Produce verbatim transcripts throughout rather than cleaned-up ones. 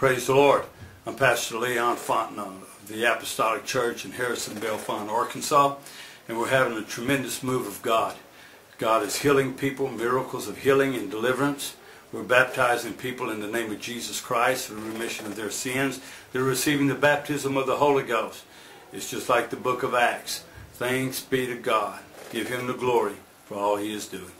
Praise the Lord. I'm Pastor Leon Fontenot of the Apostolic Church in Harrison, Bellefonte, Arkansas, and we're having a tremendous move of God. God is healing people, miracles of healing and deliverance. We're baptizing people in the name of Jesus Christ for the remission of their sins. They're receiving the baptism of the Holy Ghost. It's just like the book of Acts. Thanks be to God. Give Him the glory for all He is doing.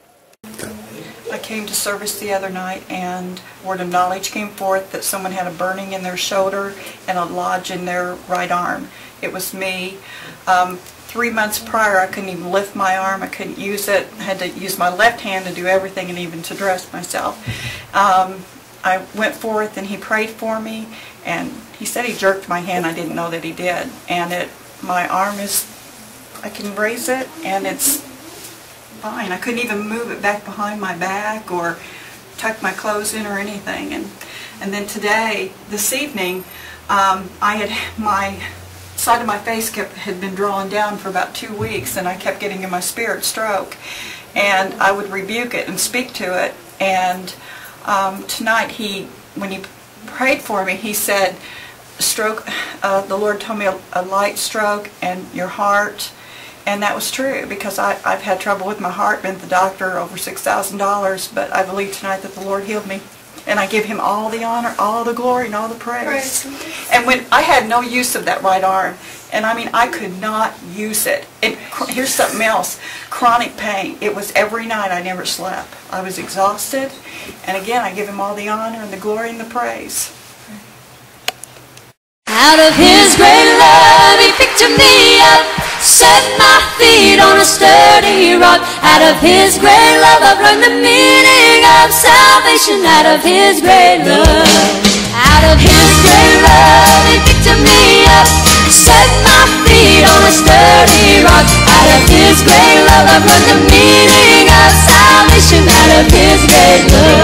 I came to service the other night and word of knowledge came forth that someone had a burning in their shoulder and a lodge in their right arm. It was me. Um, three months prior I couldn't even lift my arm. I couldn't use it. I had to use my left hand to do everything and even to dress myself. Um, I went forth and he prayed for me, and he said he jerked my hand. I didn't know that he did. And it, my arm is, I can raise it and it's fine. I couldn't even move it back behind my back or tuck my clothes in or anything. And and then today, this evening, um, I had my side of my face kept had been drawn down for about two weeks, and I kept getting in my spirit stroke. And I would rebuke it and speak to it. And um, tonight, he when he prayed for me, he said, "Stroke." Uh, the Lord told me a, a light stroke and your heart. And that was true, because I, I've had trouble with my heart, been to the doctor, over six thousand dollars, but I believe tonight that the Lord healed me. And I give Him all the honor, all the glory, and all the praise. praise. And when I had no use of that right arm, and I mean, I could not use it. And here's something else, chronic pain. It was every night. I never slept. I was exhausted. And again, I give Him all the honor and the glory and the praise. Out of His great love He picked me up, set my feet on a sturdy rock. Out of His great love I've learned the meaning of salvation. Out of His great love, out of His great love He picked me up, set my feet on a sturdy rock. Out of His great love I've learned the meaning of salvation. Out of His great love.